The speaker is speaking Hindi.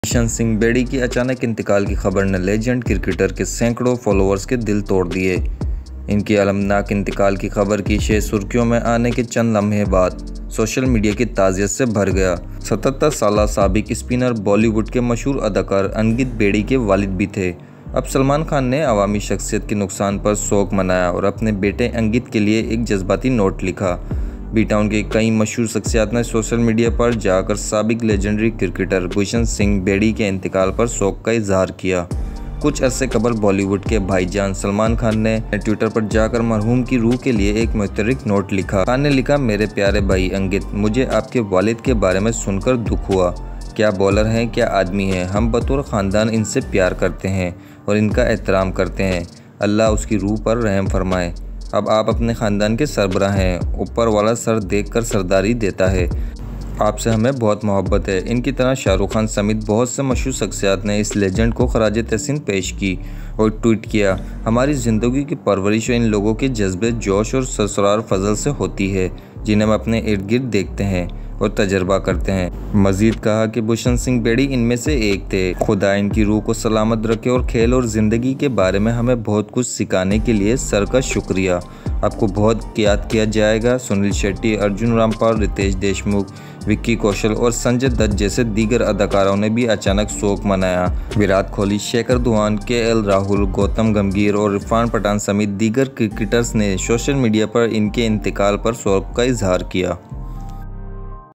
बिशन सिंह बेड़ी की अचानक इंतकाल की खबर ने लेजेंड क्रिकेटर के सैकड़ों फॉलोअर्स के दिल तोड़ दिए। इनकी अलमनाक इंतकाल की खबर की शे सुर्खियों में आने के चंद लम्हे बाद सोशल मीडिया की ताज़ियत से भर गया। 77 साल साबिक स्पिनर बॉलीवुड के मशहूर अदाकार अंकित बेड़ी के वालिद भी थे। अब सलमान खान ने अवामी शख्सियत के नुकसान पर शोक मनाया और अपने बेटे अंकित के लिए एक जज्बाती नोट लिखा। बी टाउन के कई मशहूर शख्सियात ने सोशल मीडिया पर जाकर साबिक लेजेंडरी क्रिकेटर बिशन सिंह बेड़ी के इंतकाल पर शोक का इजहार किया। कुछ अरसे कबल बॉलीवुड के भाईजान सलमान खान ने ट्विटर पर जाकर मरहूम की रूह के लिए एक मुतहर्रिक नोट लिखा। खान ने लिखा, मेरे प्यारे भाई अंकित, मुझे आपके वालिद के बारे में सुनकर दुख हुआ। क्या बॉलर हैं, क्या आदमी हैं। हम बतौर ख़ानदान इनसे प्यार करते हैं और इनका एहतराम करते हैं। अल्लाह उसकी रूह पर रहम फरमाए। अब आप अपने ख़ानदान के सरबराह हैं। ऊपर वाला सर देखकर सरदारी देता है। आपसे हमें बहुत मोहब्बत है। इनकी तरह शाहरुख खान समेत बहुत से मशहूर शख्सियात ने इस लेजेंड को खराज तहसीन पेश की और ट्वीट किया, हमारी ज़िंदगी की परवरिश इन लोगों के जज्बे, जोश और ससुराल फजल से होती है जिन्हें हम अपने इर्द गिर्द देखते हैं और तजर्बा करते हैं। मजीद कहा कि बिशन सिंह बेड़ी इनमें से एक थे। खुदा इनकी रूह को सलामत रखे और खेल और ज़िंदगी के बारे में हमें बहुत कुछ सिखाने के लिए सर का शुक्रिया। आपको बहुत याद किया जाएगा। सुनील शेट्टी, अर्जुन रामपाल, रितेश देशमुख, विक्की कौशल और संजय दत्त जैसे दीगर अदाकारों ने भी अचानक शोक मनाया। विराट कोहली, शेखर धवन, के राहुल, गौतम गंभीर और इरफान पठान समेत दीगर क्रिकेटर्स ने सोशल मीडिया पर इनके इंतकाल पर शोक का इजहार किया।